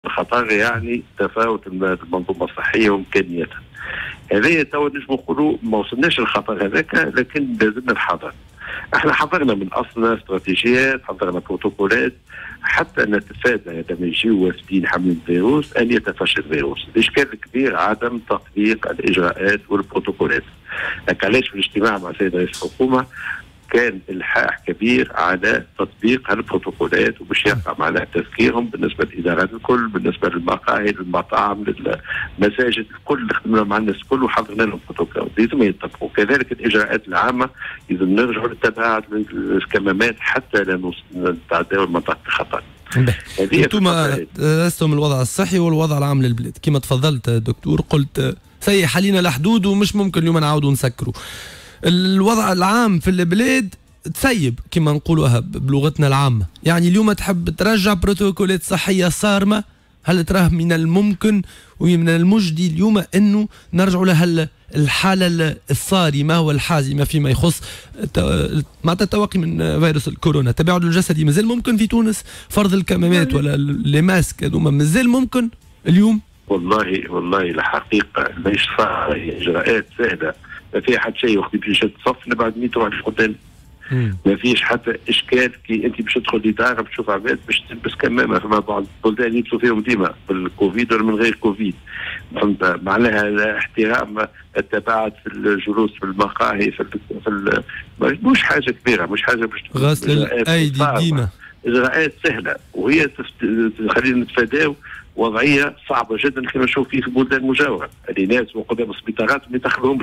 الخطر يعني تفاوت المنظومه الصحيه وامكانياتها. هذايا تو نجم نقولوا ما وصلناش للخطر هذاك، لكن لازمنا الحذر. احنا حضرنا من اصلنا استراتيجيات، حضرنا بروتوكولات حتى نتفادى لما يجيو وافدين حاملين الفيروس ان يتفشى الفيروس. الاشكال الكبير عدم تطبيق الاجراءات والبروتوكولات. علاش في الاجتماع مع السيد رئيس الحكومه كان الحاح كبير على تطبيق هالبروتوكولات وباش يقع على تذكيرهم بالنسبه للادارات الكل، بالنسبه للمقاهي، للمطاعم، للمساجد، الكل اللي خدمنا مع الناس الكل وحضرنا لهم بروتوكول لازم يطبقوا. كذلك الاجراءات العامه لازم نرجعوا للتباعد للكمامات حتى لا نتعداو منطقه الخطر. انتم درستم الوضع الصحي والوضع العام للبلاد كما تفضلت دكتور، قلت سيح علينا الحدود ومش ممكن اليوم نعاودوا نسكروا. الوضع العام في البلاد تسيب كما نقولوها بلغتنا العامة، يعني اليوم تحب ترجع بروتوكولات صحية صارمة، هل تراه من الممكن ومن المجدي اليوم أنه نرجع لها الحالة الصارمة والحازمة فيما يخص مع التوقي من فيروس الكورونا؟ التباعد الجسدي مازال ممكن في تونس؟ فرض الكمامات ولا لي ماسك هذوما مازال ممكن اليوم؟ والله الحقيقة مش صار إجراءات سهلة، ما فيها حتى شيء. وقت باش تصف بعد 100 واحد قدام، ما فيش حتى اشكال كي انت باش تدخل لدار باش تشوف عباد باش تلبس كمامه. فما بعض البلدان يلبسوا فيهم ديما بالكوفيد ولا من غير كوفيد. فهمت معناها احترام التباعد في الجلوس في المقاهي مش حاجه كبيره، مش حاجه باش غسل الايدي ديما اجراءات سهله وهي تخلينا نتفاداو وضعيه صعبه جدا كما نشوف فيه في البلدان المجاوره. اللي ناس وقدام السبيطارات ما يدخلوهمش